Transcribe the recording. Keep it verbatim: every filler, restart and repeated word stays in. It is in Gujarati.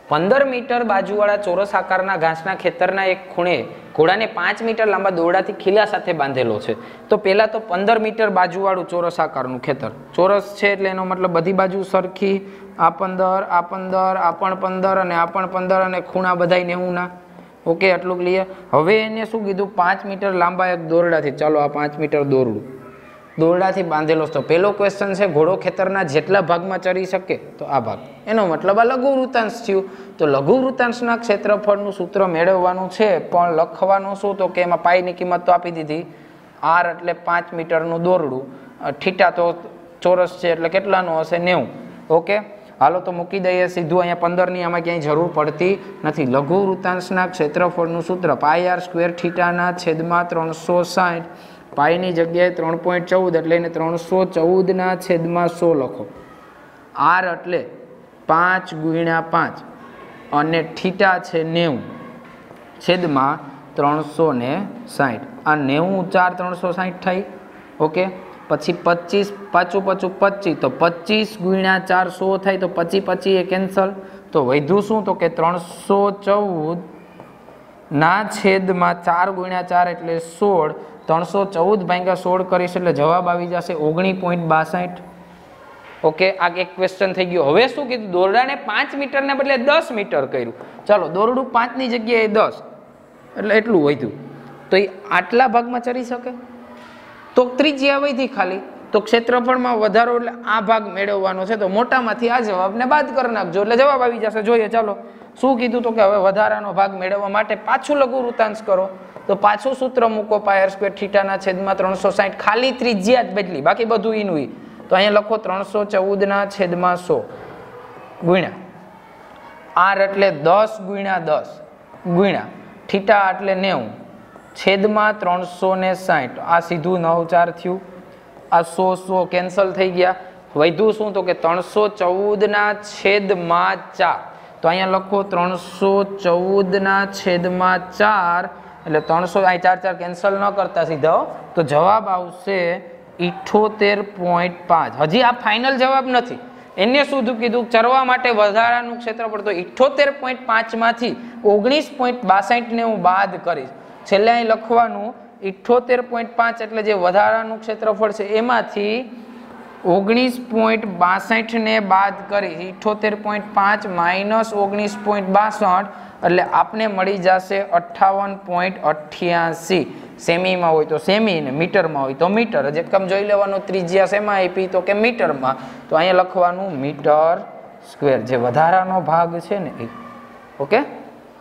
પંદર મીટર બાજુવાળા ચોરસ આકારના ઘાસના ખેતરના એક ખૂણે ઘોડાને પાંચ મીટર લાંબા દોરડાથી ખીલા સાથે બાંધેલો છે. તો પહેલા તો પંદર મીટર બાજુવાળું ચોરસ આકારનું ખેતર, ચોરસ છે એટલે એનો મતલબ બધી બાજુ સરખી, આ પંદર, આ પંદર, આ પણ પંદર અને આ પણ પંદર અને ખૂણા બધાય નેવું ના. ઓકે, આટલું ક્લિયર. હવે એને શું કીધું? પાંચ મીટર લાંબા એક દોરડાથી. ચાલો આ પાંચ મીટર દોરડું દોરડાથી બાંધેલો છે. તો પહેલો ક્વેશ્ચન છે ઘોડો ખેતરના જેટલા ભાગમાં ચરી શકે, તો આ ભાગ. એનો મતલબ આ લઘુ વૃત્તાંશ થયું. તો લઘુ વૃત્તાંશના ક્ષેત્રફળનું સૂત્ર મેળવવાનું છે, પણ લખવાનું શું? તો કે એમાં પાઈની કિંમત તો આપી દીધી. આર એટલે પાંચ મીટરનું દોરડું, થીટા તો ચોરસ છે એટલે કેટલાનું હશે? નેવું. ઓકે, હાલો તો મૂકી દઈએ સીધું. અહીંયા પંદર ની આમાં ક્યાંય જરૂર પડતી નથી. લઘુ વૃત્તાંશના ક્ષેત્રફળનું સૂત્ર પાઈ આર સ્ક્વેર થીટાના છેદમાં ત્રણસો સાઠ. પાઈની જગ્યાએ ત્રણ પોઈન્ટ ચૌદ એટલે એને ત્રણસો ચૌદ ના છેદમાં સો લખો. આર એટલે પાંચ ગુણ્યા પાંચ અને થીટા છે નેવું છેદમાં ત્રણસો ને સાઠ. આ નેવું ચાર ત્રણસો સાઠ થઈ. ઓકે, પછી પચીસ, પાછું પાછું પચીસ, તો પચીસ ગુણ્યા ચાર સો થાય. તો પચી પચી એ કેન્સલ. તો વધ્યું શું? તો કે ત્રણસો ચૌદ ના છેદમાં ચાર ગુણ્યા ચાર એટલે સોળ. ત્રણસો ચૌદ ભાગ્યા સોળ કરીશ એટલે જવાબ આવી જશે ઓગણીસ પોઈન્ટ બાસઠ. ઓકે, આ એક ક્વેશ્ચન થઈ ગયો. હવે શું કીધું? દોરડાને પાંચ મીટર ને બદલે દસ મીટર કર્યું. ચાલો, દોરડું પાંચ ની જગ્યાએ દસ એટલે એટલું વધ્યું. તો એ આટલા ભાગમાં ચરી શકે? તો ત્રિજ્યા વધી ખાલી. તો ક્ષેત્રફળમાં વધારો એટલે આ ભાગ મેળવવાનો છે. તો મોટામાંથી આ જવાબને બાદ કરી નાખજો એટલે જવાબ આવી જશે. જોઈએ ચાલો શું કીધું? તો કે હવે વધારાનો ભાગ મેળવવા માટે પાછું લઘુ વૃત્તાંશ કરો. તો પાછું સૂત્ર મૂકો, પાઈ આર સ્ક્વેર થીટાના છેદમાં ત્રણસો સાઠ. ખાલી ત્રિજ્યા જ બદલી, બાકી બધું ઈનું ઈ. તો અહીંયા લખો ત્રણસો ચૌદ ના છેદમાં સો ગુણ્યા આર એટલે દસ ગુણ્યા દસ ગુણ્યા થીટા એટલે નેવું છેદમાં ત્રણસો ને સાઠ. આ સીધું નવ ચાર થયું. આ સો સો કેન્સલ થઈ ગયા. વધ્યું શું? તો કે ત્રણસો ચૌદ ના છેદમાં ચાર. તો અહીંયા લખો ત્રણસો ચૌદ ના છેદમાં ચાર એટલે ત્રણસો અહીં ચાર ચાર કેન્સલ ન કરતા સીધા. તો જવાબ આવશે ઇઠોતેર પોઈન્ટ પાંચ. હજી આ ફાઇનલ જવાબ નથી. એને શું કીધું? ચરવા માટે વધારાનું ક્ષેત્રફળ. તો ઇઠોતેર પોઈન્ટ પાંચ માંથી ઓગણીસ પોઈન્ટ બાસઠ ને હું બાદ કરીશ. છેલ્લે અહીં લખવાનું ઇઠોતેર પોઈન્ટ પાંચ એટલે જે વધારાનું ક્ષેત્રફળ છે એમાંથી ઓગણીસ પોઈન્ટ બાસઠ ને બાદ કરી. ઇઠોતેર પોઈન્ટ પાંચ માઇનસ ઓગણીસ પોઈન્ટ બાસઠ એટલે આપને મળી જશે અઠ્ઠાવન પોઈન્ટ અઠ્યાસી. સેમીમાં હોય તો સેમી ને મીટરમાં હોય તો મીટર. જ એકમ જોઈ લેવાનું. ત્રિજ્યા શેમાં આપી? તો કે મીટરમાં. તો અહીંયા લખવાનું મીટર સ્ક્વેર, જે વધારાનો ભાગ છે ને એ. ઓકે.